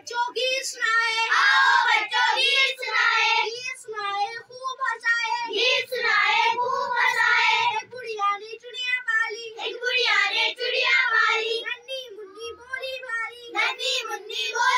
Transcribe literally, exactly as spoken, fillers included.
बच्चों गीत सुनाए, आओ बच्चों गीत सुनाए, गीत सुनाए खूब हंसाए, गीत सुनाए खूब हंसाए। एक बुढ़िया ने चुड़िया पाली, एक बुढ़िया ने चुड़िया पाली, नन्ही मुन्नी बोली भारी, नन्ही मुन्नी बोली